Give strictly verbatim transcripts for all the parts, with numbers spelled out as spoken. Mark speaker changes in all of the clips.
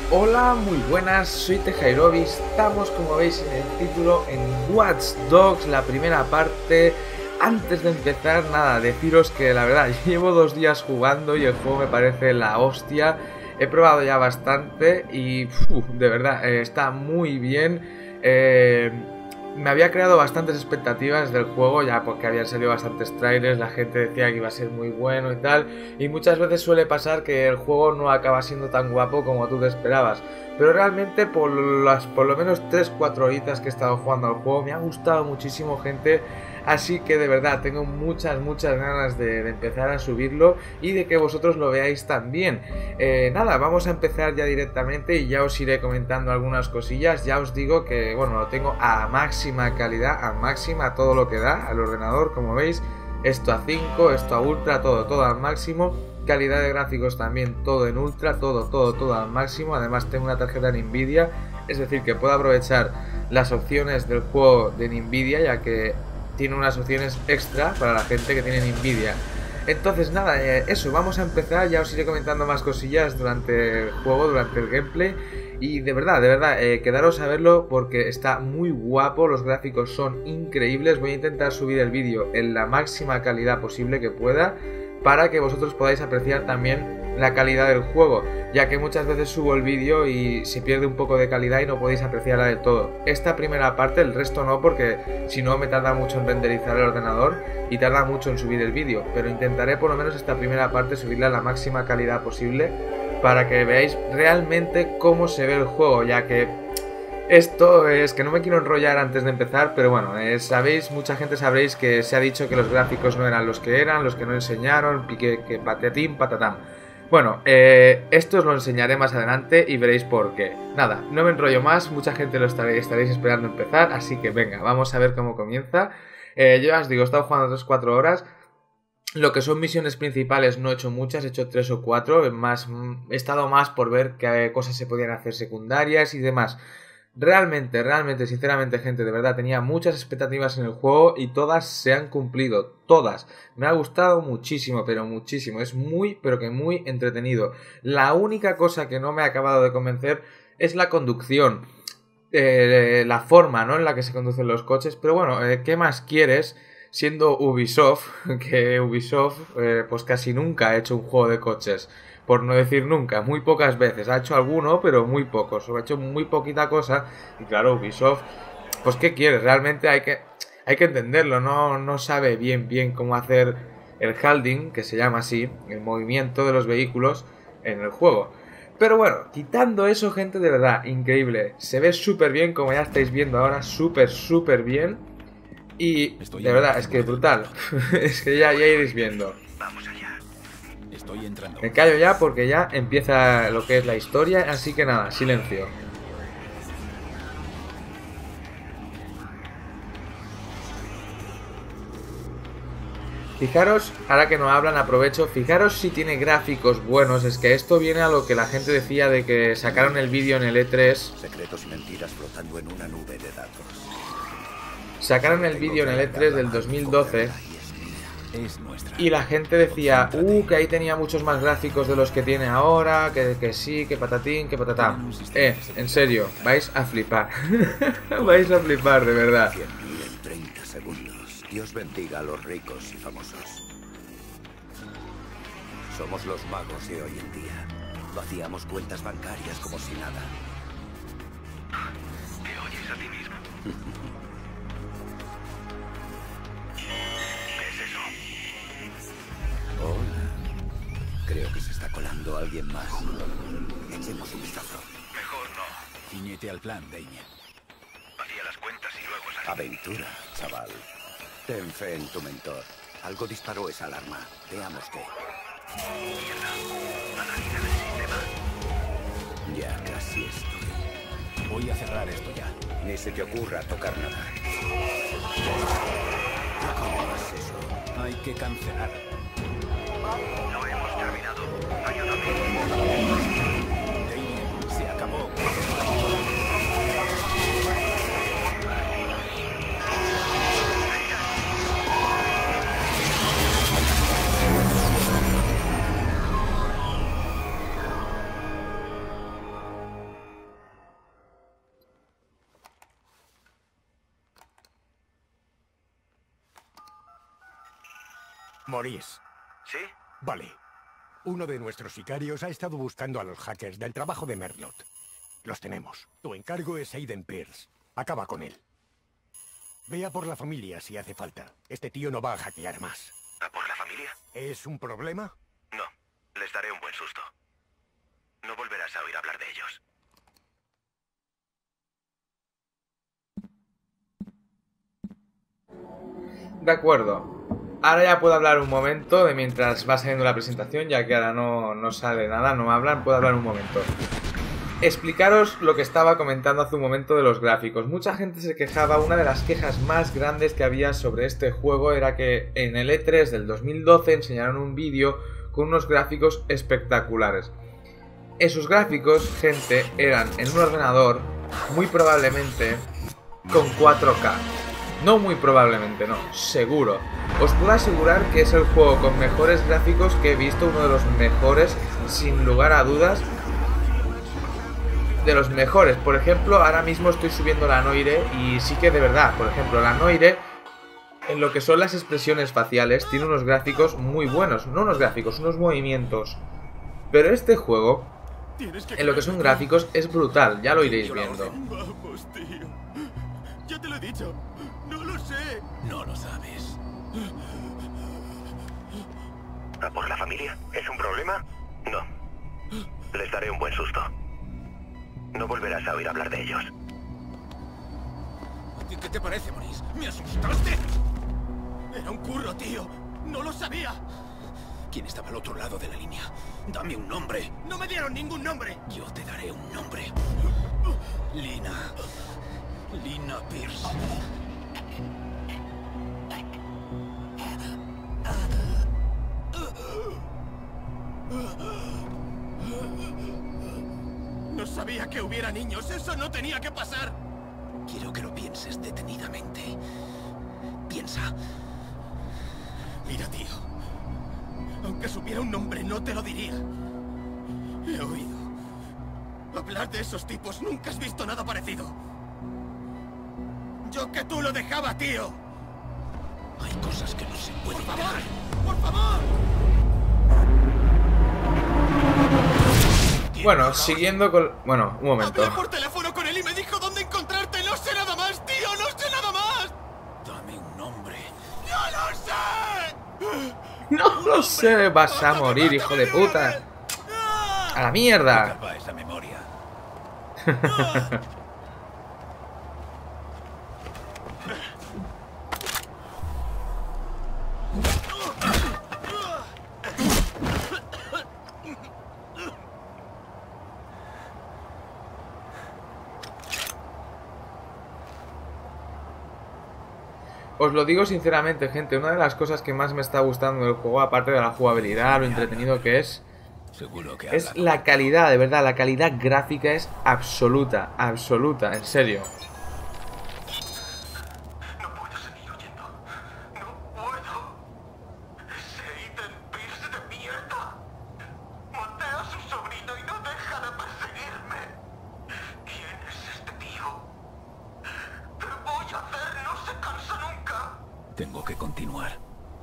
Speaker 1: Hola, muy buenas, soy Tejairobi, estamos como veis en el título en Watch Dogs, la primera parte. Antes de empezar, nada, deciros que la verdad llevo dos días jugando y el juego me parece la hostia. He probado ya bastante y uf, de verdad eh, está muy bien. eh, Me había creado bastantes expectativas del juego ya porque habían salido bastantes trailers, la gente decía que iba a ser muy bueno y tal, y muchas veces suele pasar que el juego no acaba siendo tan guapo como tú te esperabas. Pero realmente por las por lo menos tres cuatro horitas que he estado jugando al juego me ha gustado muchísimo, gente. Así que de verdad tengo muchas, muchas ganas de, de empezar a subirlo y de que vosotros lo veáis también. Eh, nada, vamos a empezar ya directamente y ya os iré comentando algunas cosillas. Ya os digo que, bueno, lo tengo a máxima calidad, a máxima, todo lo que da al ordenador, como veis. Esto a cinco, esto a ultra, todo, todo al máximo. Calidad de gráficos también, todo en ultra, todo, todo, todo al máximo. Además tengo una tarjeta de Nvidia, es decir, que puedo aprovechar las opciones del juego de Nvidia, ya que tiene unas opciones extra para la gente que tiene Nvidia. Entonces nada, eh, eso, vamos a empezar, ya os iré comentando más cosillas durante el juego, durante el gameplay. Y de verdad, de verdad, eh, quedaros a verlo porque está muy guapo, los gráficos son increíbles. Voy a intentar subir el vídeo en la máxima calidad posible que pueda, para que vosotros podáis apreciar también la calidad del juego, ya que muchas veces subo el vídeo y se pierde un poco de calidad y no podéis apreciarla del todo. Esta primera parte, el resto no, porque si no me tarda mucho en renderizar el ordenador y tarda mucho en subir el vídeo, pero intentaré por lo menos esta primera parte subirla a la máxima calidad posible para que veáis realmente cómo se ve el juego, ya que esto es que no me quiero enrollar antes de empezar, pero bueno, eh, sabéis, mucha gente sabréis que se ha dicho que los gráficos no eran los que eran, los que no enseñaron, que, que patatín, patatán. Bueno, eh, esto os lo enseñaré más adelante y veréis por qué. Nada, no me enrollo más, mucha gente lo estaréis, estaréis esperando empezar, así que venga, vamos a ver cómo comienza. Eh, yo ya os digo, he estado jugando tres cuatro horas. Lo que son misiones principales no he hecho muchas, he hecho tres o cuatro, más, he estado más por ver qué cosas se podían hacer secundarias y demás. Realmente, realmente, sinceramente, gente, de verdad, tenía muchas expectativas en el juego y todas se han cumplido, todas. Me ha gustado muchísimo, pero muchísimo. Es muy, pero que muy entretenido. La única cosa que no me ha acabado de convencer es la conducción. Eh, la forma, ¿no?, en la que se conducen los coches. Pero bueno, eh, ¿qué más quieres? Siendo Ubisoft, que Ubisoft eh, pues casi nunca ha hecho un juego de coches. Por no decir nunca, muy pocas veces. Ha hecho alguno, pero muy pocos. O ha hecho muy poquita cosa. Y claro, Ubisoft, pues ¿qué quieres? Realmente hay que, hay que entenderlo. No, no sabe bien, bien cómo hacer el holding, que se llama así, el movimiento de los vehículos en el juego. Pero bueno, quitando eso, gente, de verdad, increíble. Se ve súper bien, como ya estáis viendo ahora, súper, súper bien. Y de verdad, es que brutal. Es que ya, ya iréis viendo.
Speaker 2: Vamos allá. Estoy entrando.
Speaker 1: Me callo ya porque ya empieza lo que es la historia, así que nada, silencio. Fijaros, ahora que no hablan, aprovecho, fijaros si tiene gráficos buenos. Es que esto viene a lo que la gente decía de que sacaron el vídeo en el E tres.
Speaker 2: Secretos y mentiras flotando en una nube de datos.
Speaker 1: Sacaron el vídeo en el E tres del dos mil doce y la gente decía, uh, que ahí tenía muchos más gráficos de los que tiene ahora, que, que sí, que patatín, que patatán. Eh, en serio, vais a flipar. Vais a flipar, de verdad.
Speaker 2: cien mil en treinta segundos. Dios bendiga a los ricos y famosos. Somos los magos de hoy en día. Vaciamos cuentas bancarias como si nada. ¿Te oyes a ti mismo? Hola. Creo que se está colando alguien más. Echemos un vistazo.
Speaker 3: Mejor no.
Speaker 2: Ciñete al plan, Damien.
Speaker 3: Vacía las cuentas y luego sal.
Speaker 2: Aventura, chaval. Ten fe en tu mentor. Algo disparó esa alarma. Veamos qué.
Speaker 3: Mierda. Analízan el sistema.
Speaker 2: Ya casi estoy.
Speaker 4: Voy a cerrar esto ya.
Speaker 2: Ni se te ocurra tocar nada. ¿Cómo es eso?
Speaker 4: Hay que cancelar.
Speaker 3: No hemos terminado. Ayúdame.
Speaker 4: Damien, se acabó. Maurice.
Speaker 3: ¿Sí?
Speaker 4: Vale. Uno de nuestros sicarios ha estado buscando a los hackers del trabajo de Merlot. Los tenemos. Tu encargo es Aiden Pierce. Acaba con él. Vea por la familia si hace falta. Este tío no va a hackear más.
Speaker 3: ¿A por la familia?
Speaker 4: ¿Es un problema?
Speaker 3: No. Les daré un buen susto. No volverás a oír hablar de ellos.
Speaker 1: De acuerdo. Ahora ya puedo hablar un momento de mientras va saliendo la presentación, ya que ahora no, no sale nada, no hablan, puedo hablar un momento. Explicaros lo que estaba comentando hace un momento de los gráficos. Mucha gente se quejaba, una de las quejas más grandes que había sobre este juego era que en el E tres del dos mil doce enseñaron un vídeo con unos gráficos espectaculares. Esos gráficos, gente, eran en un ordenador muy probablemente con cuatro K. No muy probablemente, no, seguro. Os puedo asegurar que es el juego con mejores gráficos que he visto, uno de los mejores, sin lugar a dudas. De los mejores. Por ejemplo, ahora mismo estoy subiendo la Noire y sí que de verdad, por ejemplo, la Noire, en lo que son las expresiones faciales, tiene unos gráficos muy buenos. No unos gráficos, unos movimientos. Pero este juego, en lo que son gráficos, es brutal, ya lo iréis viendo.
Speaker 5: Vamos, tío. Ya te lo he dicho. No lo sé.
Speaker 4: No lo sabes.
Speaker 3: ¿A por la familia? ¿Es un problema? No. Les daré un buen susto. No volverás a oír hablar de ellos.
Speaker 5: ¿A ti qué te parece, Maurice? ¿Me asustaste? Era un curro, tío. No lo sabía.
Speaker 4: ¿Quién estaba al otro lado de la línea? Dame un nombre.
Speaker 5: No me dieron ningún nombre.
Speaker 4: Yo te daré un nombre. Lina. Lina Pierce.
Speaker 5: No sabía que hubiera niños. Eso no tenía que pasar.
Speaker 4: Quiero que lo pienses detenidamente. Piensa.
Speaker 5: Mira, tío. Aunque supiera un nombre, no te lo diría. He oído hablar de esos tipos. Nunca has visto nada parecido. Yo que tú lo dejaba, tío.
Speaker 4: Hay cosas que no se pueden
Speaker 5: ¡Por favor!
Speaker 4: dejar.
Speaker 5: ¡Por favor!
Speaker 1: Bueno, siguiendo con... Bueno, un momento.
Speaker 5: Hablé por teléfono con él y me dijo dónde encontrarte. No sé nada más, tío. No sé nada más.
Speaker 4: Dame un nombre.
Speaker 5: ¡No lo sé!
Speaker 1: No lo sé, vas a morir, hijo de puta. A la mierda.
Speaker 4: Acaba esa memoria.
Speaker 1: Os lo digo sinceramente, gente, una de las cosas que más me está gustando del juego, aparte de la jugabilidad, lo entretenido que es,
Speaker 4: Seguro que
Speaker 1: es
Speaker 4: habla
Speaker 1: la calidad, de verdad, la calidad gráfica es absoluta, absoluta, en serio.
Speaker 3: No puedo seguir oyendo. No puedo. Ese Aiden Pierce de mierda. Maté a su sobrino y no deja de perseguirme. ¿Quién es este tío? ¿Qué voy a hacer? No se cansa nunca.
Speaker 4: Tengo que continuar.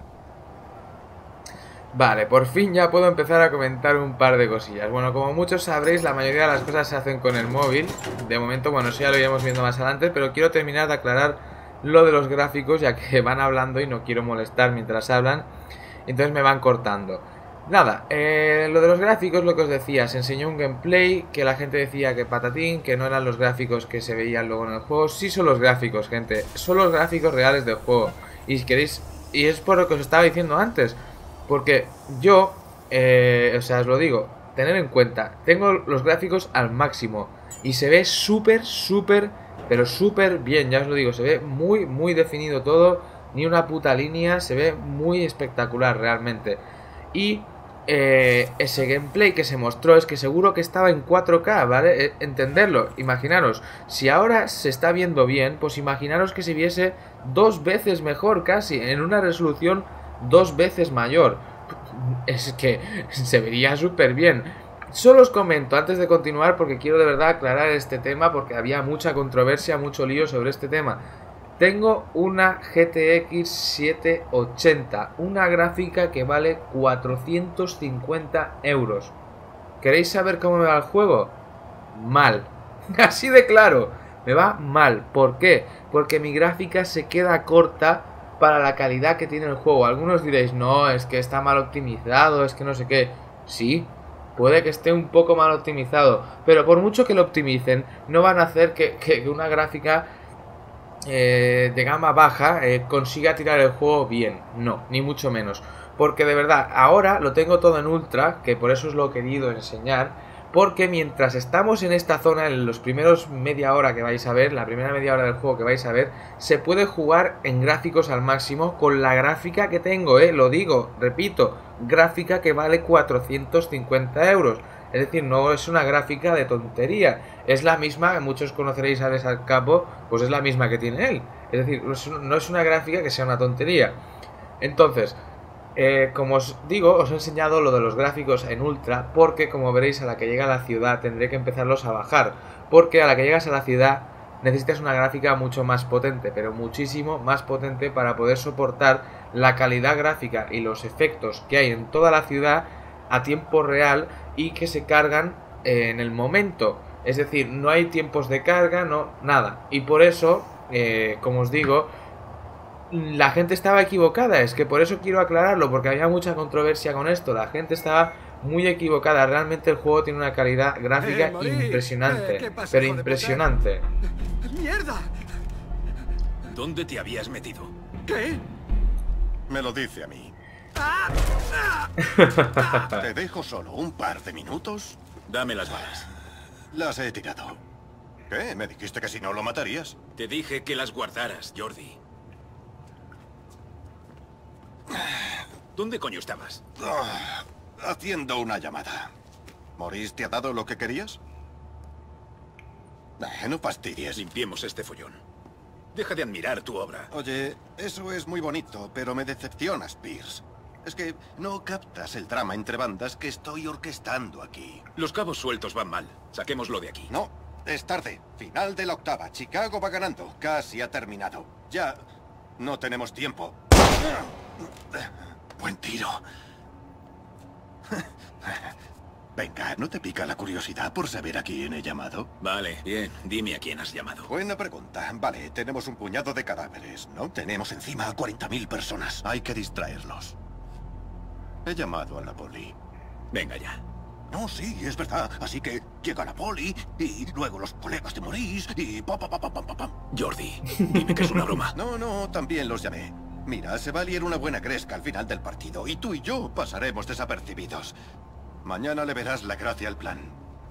Speaker 1: Vale, por fin ya puedo empezar a comentar un par de cosillas. Bueno, como muchos sabréis, la mayoría de las cosas se hacen con el móvil. De momento, bueno, eso ya lo iremos viendo más adelante, pero quiero terminar de aclarar lo de los gráficos, ya que van hablando y no quiero molestar mientras hablan, entonces me van cortando. Nada, eh, lo de los gráficos, lo que os decía, se enseñó un gameplay que la gente decía que patatín, que no eran los gráficos que se veían luego en el juego. Sí son los gráficos, gente, son los gráficos reales del juego. Y si queréis, y es por lo que os estaba diciendo antes, porque yo, eh, o sea, os lo digo, tener en cuenta, tengo los gráficos al máximo y se ve súper, súper, pero súper bien, ya os lo digo, se ve muy, muy definido todo, ni una puta línea, se ve muy espectacular realmente. Y eh, ese gameplay que se mostró es que seguro que estaba en cuatro K, ¿vale? Eh, entenderlo, imaginaros, si ahora se está viendo bien, pues imaginaros que se viese dos veces mejor casi, en una resolución dos veces mayor. Es que se vería súper bien. Solo os comento antes de continuar, porque quiero de verdad aclarar este tema, porque había mucha controversia, mucho lío sobre este tema. Tengo una G T X setecientos ochenta, una gráfica que vale cuatrocientos cincuenta euros. ¿Queréis saber cómo me va el juego? Mal. Así de claro, me va mal. ¿Por qué? Porque mi gráfica se queda corta para la calidad que tiene el juego. Algunos diréis, no, es que está mal optimizado, es que no sé qué. Sí, puede que esté un poco mal optimizado, pero por mucho que lo optimicen, no van a hacer que, que una gráfica eh, de gama baja eh, consiga tirar el juego bien. No, ni mucho menos. Porque de verdad, ahora lo tengo todo en ultra, que por eso os lo he querido enseñar. Porque mientras estamos en esta zona, en los primeros media hora que vais a ver, la primera media hora del juego que vais a ver, se puede jugar en gráficos al máximo con la gráfica que tengo, eh, lo digo, repito, gráfica que vale cuatrocientos cincuenta euros. Es decir, no es una gráfica de tontería, es la misma, muchos conoceréis a Alex al Capo, pues es la misma que tiene él. Es decir, no es una gráfica que sea una tontería. Entonces, Eh, como os digo, os he enseñado lo de los gráficos en ultra, porque como veréis a la que llega a la ciudad tendré que empezarlos a bajar, porque a la que llegas a la ciudad necesitas una gráfica mucho más potente, pero muchísimo más potente para poder soportar la calidad gráfica y los efectos que hay en toda la ciudad a tiempo real y que se cargan eh, en el momento. Es decir, no hay tiempos de carga, no, nada. Y por eso, eh, como os digo, la gente estaba equivocada, es que por eso quiero aclararlo, porque había mucha controversia con esto, la gente estaba muy equivocada, realmente el juego tiene una calidad gráfica
Speaker 5: Eh, Marie,
Speaker 1: impresionante,
Speaker 5: eh, ¿qué pasa,
Speaker 1: pero
Speaker 5: hijo de
Speaker 1: impresionante.
Speaker 5: ¡Mierda!
Speaker 2: ¿Dónde te habías metido?
Speaker 5: ¿Qué?
Speaker 6: Me lo dice a mí.
Speaker 5: ¡Ah! ¡Ah!
Speaker 6: Te dejo solo un par de minutos.
Speaker 2: Dame las balas.
Speaker 6: Las he tirado. ¿Qué? ¿Me dijiste que si no lo matarías?
Speaker 2: Te dije que las guardaras, Jordi. ¿Dónde coño estabas?
Speaker 6: Ah, haciendo una llamada. ¿Maurice te ha dado lo que querías? Eh, no fastidies.
Speaker 2: Limpiemos este follón. Deja de admirar tu obra.
Speaker 6: Oye, eso es muy bonito, pero me decepcionas, Pierce. Es que no captas el drama entre bandas que estoy orquestando aquí.
Speaker 2: Los cabos sueltos van mal. Saquémoslo de aquí.
Speaker 6: No, es tarde. Final de la octava. Chicago va ganando. Casi ha terminado. Ya no tenemos tiempo. Buen tiro. Venga, ¿no te pica la curiosidad por saber a quién he llamado?
Speaker 2: Vale, bien. Dime a quién has llamado.
Speaker 6: Buena pregunta. Vale, tenemos un puñado de cadáveres, ¿no? Tenemos encima a cuarenta mil personas. Hay que distraerlos. He llamado a la poli.
Speaker 2: Venga ya.
Speaker 6: No, sí, es verdad. Así que llega la poli y luego los colegas de Maurice y pa pa pa pa pa pam.
Speaker 2: Jordi, dime que es una broma.
Speaker 6: No, no, también los llamé. Mira, se va a liar una buena gresca al final del partido y tú y yo pasaremos desapercibidos. Mañana le verás la gracia al plan.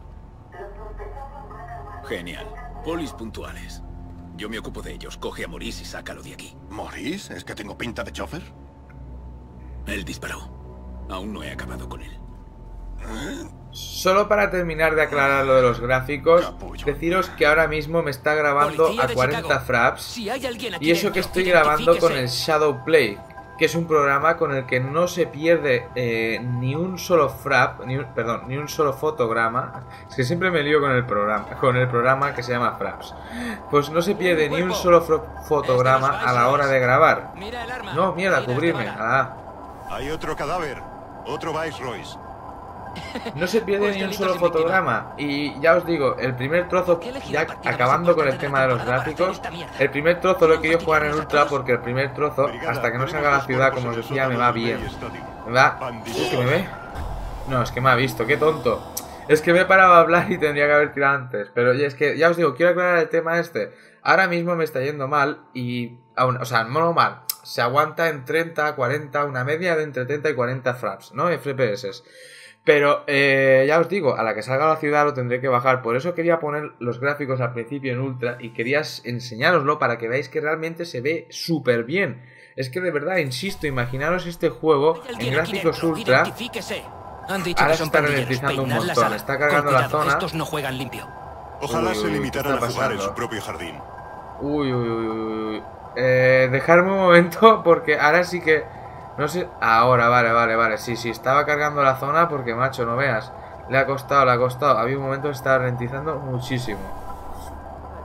Speaker 2: Genial. Polis puntuales. Yo me ocupo de ellos. Coge a Maurice y sácalo de aquí.
Speaker 6: ¿Maurice? ¿Es que tengo pinta de chofer?
Speaker 2: Él disparó. Aún no he acabado con él.
Speaker 1: Solo para terminar de aclarar lo de los gráficos,
Speaker 6: Capullo.
Speaker 1: deciros que ahora mismo me está grabando
Speaker 7: Policía
Speaker 1: a
Speaker 7: de
Speaker 1: cuarenta
Speaker 7: Chicago.
Speaker 1: fraps.
Speaker 7: Si hay alguien aquí
Speaker 1: Y eso
Speaker 7: dentro,
Speaker 1: que estoy grabando con
Speaker 7: identifíquese.
Speaker 1: el Shadowplay, que es un programa con el que no se pierde eh, ni un solo frap, ni un, perdón, ni un solo fotograma. Es que siempre me lío con el programa, con el programa que se llama Fraps. Pues no se pierde ni un solo fro- fotograma a la hora de grabar.
Speaker 7: Mira el arma.
Speaker 1: No, mierda,
Speaker 7: Mira
Speaker 1: cubrirme.
Speaker 7: esta bala.
Speaker 1: Ah,
Speaker 6: Hay otro cadáver. Otro Vice Royce.
Speaker 1: no se pierde
Speaker 7: Pues
Speaker 1: ni un
Speaker 7: delitos
Speaker 1: solo
Speaker 7: sin víctima.
Speaker 1: fotograma. Y ya os digo, el primer trozo,
Speaker 7: ¿Qué elegido
Speaker 1: ya
Speaker 7: partida más
Speaker 1: acabando con el
Speaker 7: importante de
Speaker 1: tema
Speaker 7: la
Speaker 1: de los
Speaker 7: temporada para hacer
Speaker 1: gráficos,
Speaker 7: esta mierda?
Speaker 1: el primer trozo lo he querido jugar en
Speaker 7: ¿Vamos a
Speaker 1: ultra
Speaker 7: todos?
Speaker 1: porque el primer trozo, hasta que no salga a la ciudad, como os decía, me va bien. Me va... ¿Es que me ve? No, es que me ha visto, qué tonto. Es que me he parado a hablar y tendría que haber tirado antes. Pero oye, es que ya os digo, quiero aclarar el tema este. Ahora mismo me está yendo mal y... Aún, o sea, no mal. Se aguanta en treinta, cuarenta, una media de entre treinta y cuarenta fraps, ¿no? F P S. Pero eh, ya os digo, a la que salga a la ciudad lo tendré que bajar. Por eso quería poner los gráficos al principio en ultra y quería enseñároslo para que veáis que realmente se ve súper bien. Es que de verdad, insisto, imaginaros este juego
Speaker 7: Hay
Speaker 1: en
Speaker 7: alguien aquí
Speaker 1: gráficos
Speaker 7: dentro,
Speaker 1: ultra.
Speaker 7: identifíquese. Han dicho
Speaker 1: Ahora
Speaker 7: que
Speaker 1: se
Speaker 7: son
Speaker 1: está
Speaker 7: pandilleros,
Speaker 1: ralentizando un
Speaker 7: peinad la
Speaker 1: montón,
Speaker 7: sala.
Speaker 1: está cargando
Speaker 7: Con
Speaker 1: la
Speaker 7: cuidado,
Speaker 1: zona.
Speaker 7: Estos no juegan limpio.
Speaker 6: Ojalá
Speaker 1: Uy,
Speaker 6: se
Speaker 1: uy, uy,
Speaker 6: limitaran
Speaker 1: ¿qué
Speaker 6: a
Speaker 1: está
Speaker 6: jugar en
Speaker 1: pasando?
Speaker 6: su propio jardín.
Speaker 1: Uy, uy, uy, uy, uy. Eh, dejarme un momento porque ahora sí que... No sé... Ahora, vale, vale, vale. Sí, sí, estaba cargando la zona porque, macho, no veas. Le ha costado, le ha costado. Había un momento que estaba ralentizando muchísimo.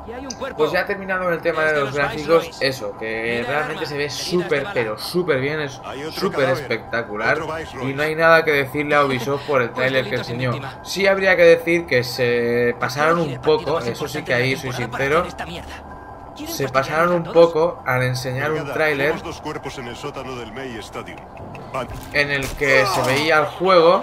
Speaker 7: Y hay un cuerpo.
Speaker 1: Pues ya terminando con el tema
Speaker 7: Es
Speaker 1: de
Speaker 7: de
Speaker 1: los
Speaker 7: los
Speaker 1: gráficos,
Speaker 7: Viceroys.
Speaker 1: eso, que
Speaker 7: Mira,
Speaker 1: realmente
Speaker 7: arma,
Speaker 1: se ve
Speaker 7: heridas de
Speaker 1: súper,
Speaker 7: bala.
Speaker 1: pero súper bien, es
Speaker 8: Hay otro
Speaker 1: súper
Speaker 8: cadáver,
Speaker 1: espectacular.
Speaker 8: otro Viceroy.
Speaker 1: Y no hay nada que decirle a Ubisoft por el
Speaker 7: Pues
Speaker 1: tráiler que
Speaker 7: delitos sin
Speaker 1: enseñó.
Speaker 7: víctima.
Speaker 1: Sí habría que decir que se pasaron
Speaker 7: Quiere
Speaker 1: un
Speaker 7: el partido
Speaker 1: poco,
Speaker 7: más
Speaker 1: eso sí
Speaker 7: importante
Speaker 1: que
Speaker 7: de la
Speaker 1: ahí soy
Speaker 7: temporada para
Speaker 1: sincero,
Speaker 7: hacer esta mierda. ¿Quieren
Speaker 1: se
Speaker 7: fastidiarnos
Speaker 1: pasaron
Speaker 7: a
Speaker 1: un
Speaker 7: todos?
Speaker 1: poco al enseñar un
Speaker 8: Brigada,
Speaker 1: tráiler
Speaker 8: tenemos dos cuerpos en el sótano del May Stadium. Van.
Speaker 1: en el que se veía el juego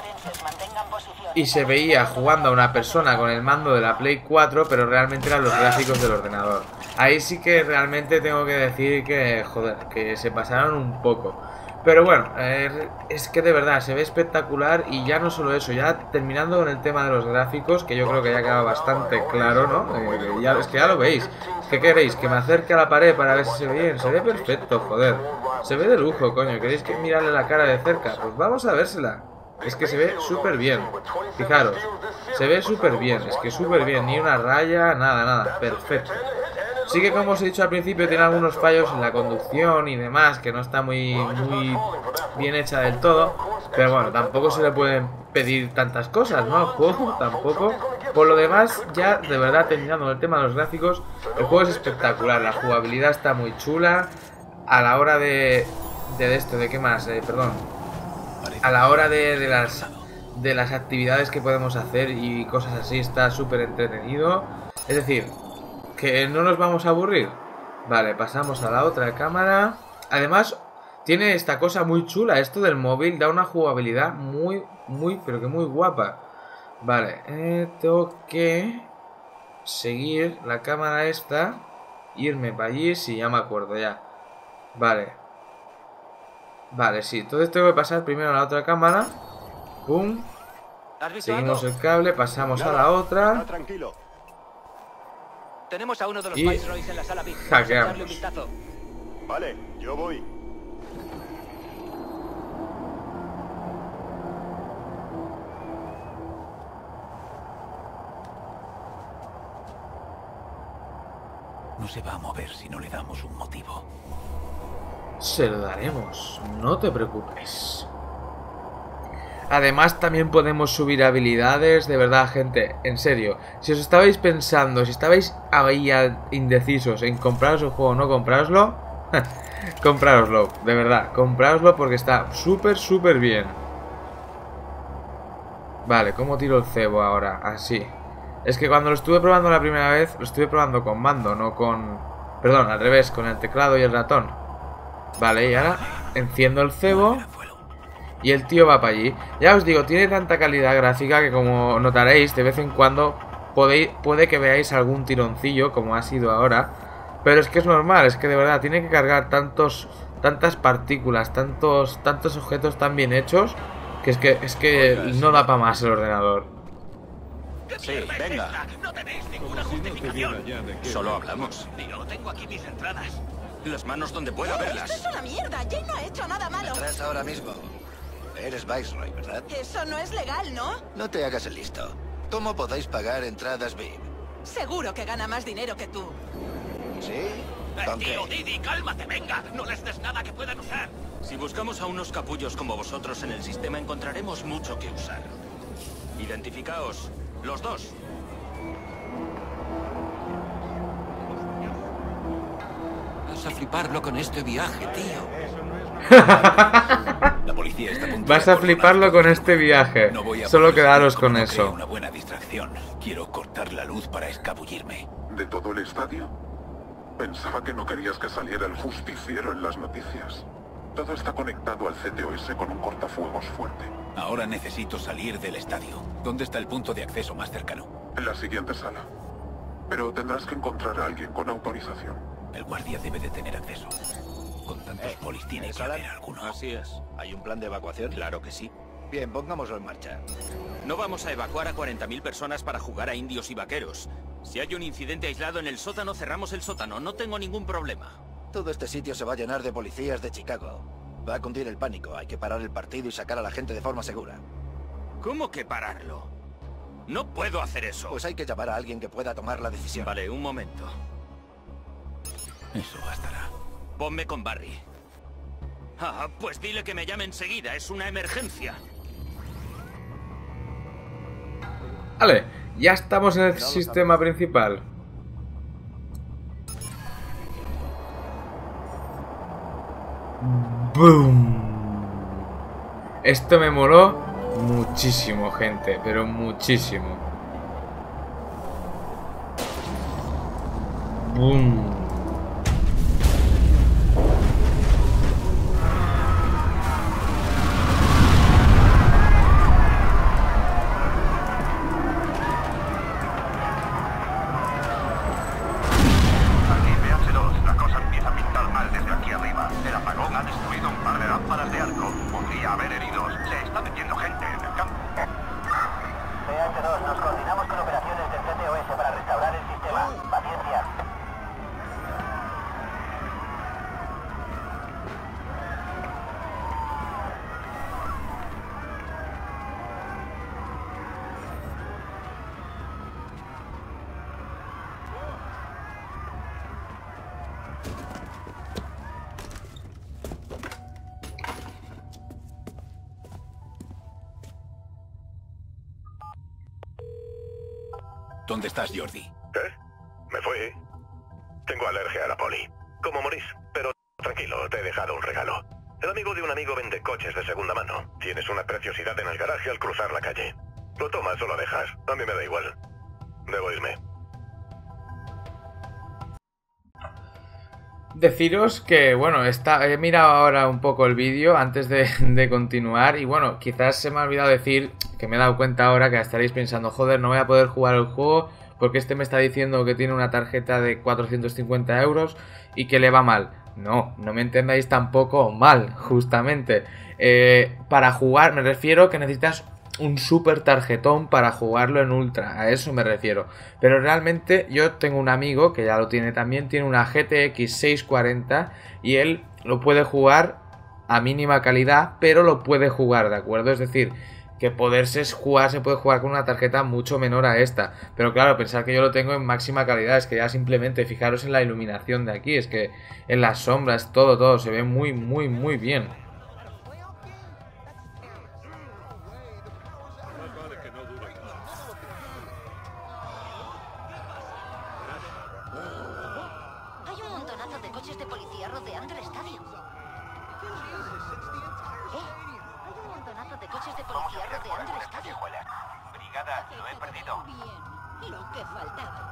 Speaker 1: y se veía jugando a una persona con el mando de la Play cuatro, pero realmente eran los gráficos del ordenador. Ahí sí que realmente tengo que decir que, joder, que se pasaron un poco. Pero bueno, eh, es que de verdad se ve espectacular. Y ya no solo eso, ya terminando con el tema de los gráficos, que yo creo que ya queda bastante claro, ¿no? Eh, ya, es que ya lo veis. ¿Qué queréis? ¿Que me acerque a la pared para ver si se ve bien? Se ve perfecto, joder. Se ve de lujo, coño. ¿Queréis que mirarle la cara de cerca? Pues vamos a vérsela. Es que se ve súper bien. Fijaros, se ve súper bien. Es que súper bien, ni una raya, nada, nada, perfecto. Sí que, como os he dicho al principio, tiene algunos fallos en la conducción y demás, que no está muy, muy bien hecha del todo. Pero bueno, tampoco se le pueden pedir tantas cosas, ¿no? Al juego, tampoco. Por lo demás, ya de verdad, terminando el tema de los gráficos, el juego es espectacular. La jugabilidad está muy chula. A la hora de... De esto, ¿de qué más? Eh, perdón. A la hora de, de las... De las actividades que podemos hacer y cosas así, está súper entretenido. Es decir, que no nos vamos a aburrir. Vale, pasamos a la otra cámara. Además, tiene esta cosa muy chula. Esto del móvil da una jugabilidad muy, muy, pero que muy guapa. Vale, eh, tengo que seguir la cámara esta. Irme para allí, si ya me acuerdo ya. Vale. Vale, sí, entonces tengo que pasar primero a la otra cámara. Pum.
Speaker 7: ¿Has visto
Speaker 1: Seguimos
Speaker 7: algo?
Speaker 1: el cable, pasamos a
Speaker 8: Nada,
Speaker 1: la otra.
Speaker 8: está tranquilo.
Speaker 7: Tenemos a uno de los
Speaker 1: Y
Speaker 7: Viceroys en la sala V I P.
Speaker 1: hackeamos.
Speaker 7: Vamos a echarle un vistazo.
Speaker 8: Vale, yo voy.
Speaker 2: No se va a mover si no le damos un motivo.
Speaker 1: Se lo daremos, no te preocupes. Además también podemos subir habilidades. De verdad, gente, en serio, si os estabais pensando, si estabais ahí indecisos en compraros el juego o no compraroslo, comprároslo, de verdad, comprároslo porque está súper, súper bien. Vale, ¿cómo tiro el cebo ahora? Así. Es que cuando lo estuve probando la primera vez, lo estuve probando con mando, no con... Perdón, al revés, con el teclado y el ratón. Vale, y ahora enciendo el cebo y el tío va para allí. Ya os digo, tiene tanta calidad gráfica que, como notaréis, de vez en cuando podéis, puede que veáis algún tironcillo, como ha sido ahora. Pero es que es normal, es que de verdad tiene que cargar tantos, tantas partículas, tantos, tantos objetos tan bien hechos, que es que, es que no da para más el ordenador.
Speaker 2: Sí, venga.
Speaker 3: No tenéis ninguna justificación.
Speaker 2: Solo hablamos.
Speaker 3: Yo tengo aquí mis entradas.
Speaker 2: Las manos donde pueda
Speaker 9: Esto
Speaker 2: verlas.
Speaker 9: es una mierda. Jane no ha hecho nada malo.
Speaker 2: Tras ahora mismo. Eres Viceroy, ¿verdad?
Speaker 9: Eso no es legal, ¿no?
Speaker 2: No te hagas el listo. ¿Cómo podéis pagar entradas V I P?
Speaker 9: Seguro que gana más dinero que tú.
Speaker 2: ¿Sí?
Speaker 3: Eh,
Speaker 2: ¿Con
Speaker 3: tío,
Speaker 2: qué?
Speaker 3: Didi, cálmate, venga. No les des nada que puedan usar.
Speaker 10: Si buscamos a unos capullos como vosotros en el sistema, encontraremos mucho que usar. Identificaos, los dos.
Speaker 2: Vas a fliparlo con este viaje, tío. La policía está a punto
Speaker 1: Vas
Speaker 2: de
Speaker 1: a fliparlo con este viaje.
Speaker 2: No voy a
Speaker 1: Solo
Speaker 2: poder
Speaker 1: quedaros
Speaker 2: seguir como
Speaker 1: con
Speaker 2: no creo
Speaker 1: eso.
Speaker 2: Una buena distracción. Quiero cortar la luz para escabullirme.
Speaker 11: ¿De todo el estadio? Pensaba que no querías que saliera el justiciero en las noticias. Todo está conectado al C T O S con un cortafuegos fuerte.
Speaker 2: Ahora necesito salir del estadio. ¿Dónde está el punto de acceso más cercano?
Speaker 11: En la siguiente sala. Pero tendrás que encontrar a alguien con autorización.
Speaker 2: El guardia debe de tener acceso. Con tantos polis tiene que haber alguno.
Speaker 10: Así es.
Speaker 2: ¿Hay un plan de evacuación?
Speaker 10: Claro que sí.
Speaker 2: Bien, pongámoslo en marcha.
Speaker 10: No vamos a evacuar a cuarenta mil personas para jugar a indios y vaqueros. Si hay un incidente aislado en el sótano, cerramos el sótano. No tengo ningún problema.
Speaker 2: Todo este sitio se va a llenar de policías de Chicago. Va a cundir el pánico. Hay que parar el partido y sacar a la gente de forma segura.
Speaker 10: ¿Cómo que pararlo? No puedo hacer eso.
Speaker 2: Pues hay que llamar a alguien que pueda tomar la decisión.
Speaker 10: Vale, un momento.
Speaker 2: Eso bastará.
Speaker 10: Ponme con Barry. Ah, pues dile que me llame enseguida. Es una emergencia.
Speaker 1: Vale, ya estamos en el sistema principal. ¡Boom! Esto me moló muchísimo, gente, pero muchísimo. ¡Boom!
Speaker 12: ¿Dónde estás, Jordi?
Speaker 8: ¿Eh? Me fui. Tengo alergia a la poli. Como morís, pero tranquilo, te he dejado un regalo. El amigo de un amigo vende coches de segunda mano. Tienes una preciosidad en el garaje al cruzar la calle. Lo tomas o lo dejas. A mí me da igual. Debo irme.
Speaker 1: Deciros que, bueno, está, he mirado ahora un poco el vídeo antes de, de continuar y bueno, quizás se me ha olvidado decir que me he dado cuenta ahora que estaréis pensando, joder, no voy a poder jugar el juego porque este me está diciendo que tiene una tarjeta de cuatrocientos cincuenta euros y que le va mal. No, no me entendáis tampoco mal, justamente. Eh, para jugar me refiero que necesitas un super tarjetón para jugarlo en Ultra, a eso me refiero. Pero realmente yo tengo un amigo que ya lo tiene también, tiene una G T X seiscientos cuarenta y él lo puede jugar a mínima calidad, pero lo puede jugar, ¿de acuerdo? Es decir, que poderse jugar, se puede jugar con una tarjeta mucho menor a esta. Pero claro, pensar que yo lo tengo en máxima calidad, es que ya simplemente fijaros en la iluminación de aquí, es que en las sombras, todo, todo, se ve muy, muy, muy bien.
Speaker 3: Lo he perdido. Bien, lo que faltaba.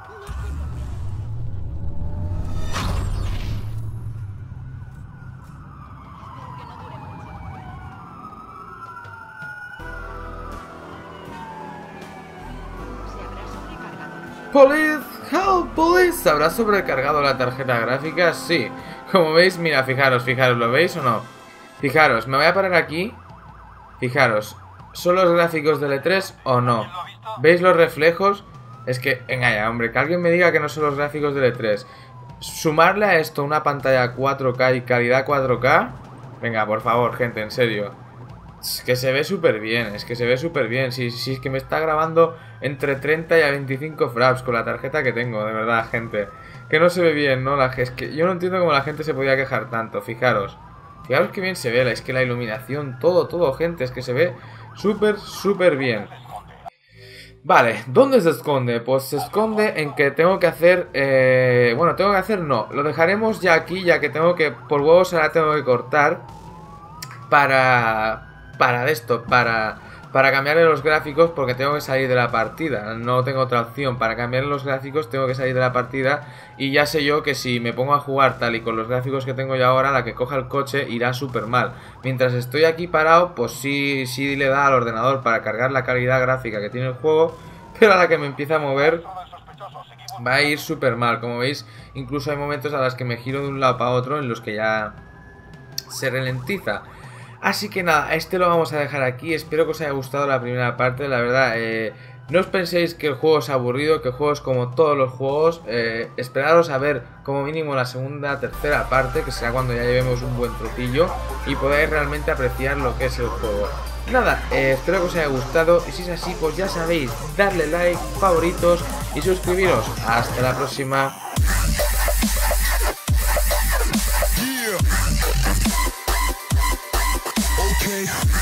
Speaker 1: Police, help, police. ¿Se habrá sobrecargado la tarjeta gráfica? Sí. Como veis, mira, fijaros, fijaros, ¿lo veis o no? Fijaros, me voy a parar aquí. Fijaros, ¿son los gráficos del E tres o no? ¿Veis los reflejos? Es que, venga ya, hombre, que alguien me diga que no son los gráficos del E tres. Sumarle a esto una pantalla cuatro K y calidad cuatro K. Venga, por favor, gente, en serio. Es que se ve súper bien, es que se ve súper bien. Si, si es que me está grabando entre treinta y a veinticinco frames con la tarjeta que tengo, de verdad, gente. Que no se ve bien, ¿no? La, es que yo no entiendo cómo la gente se podía quejar tanto, fijaros. Fijaros que bien se ve, es que la iluminación, todo, todo, gente, es que se ve súper, súper bien. Vale, ¿dónde se esconde? Pues se esconde en que tengo que hacer, eh, bueno, tengo que hacer, no, lo dejaremos ya aquí, ya que tengo que, por huevos ahora tengo que cortar para, para esto, para, para cambiarle los gráficos porque tengo que salir de la partida, no tengo otra opción, para cambiarle los gráficos tengo que salir de la partida y ya sé yo que si me pongo a jugar tal y con los gráficos que tengo ya ahora, la que coja el coche irá súper mal. Mientras estoy aquí parado, pues sí, sí le da al ordenador para cargar la calidad gráfica que tiene el juego, pero a la que me empieza a mover va a ir súper mal. Como veis, incluso hay momentos a los que me giro de un lado para otro en los que ya se ralentiza. Así que nada, este lo vamos a dejar aquí. Espero que os haya gustado la primera parte. La verdad, eh, no os penséis que el juego es aburrido, que el juego es como todos los juegos. eh, Esperaros a ver como mínimo la segunda, tercera parte, que será cuando ya llevemos un buen trocillo y podáis realmente apreciar lo que es el juego. Nada, eh, espero que os haya gustado y si es así, pues ya sabéis, darle like, favoritos y suscribiros. Hasta la próxima.
Speaker 13: Okay.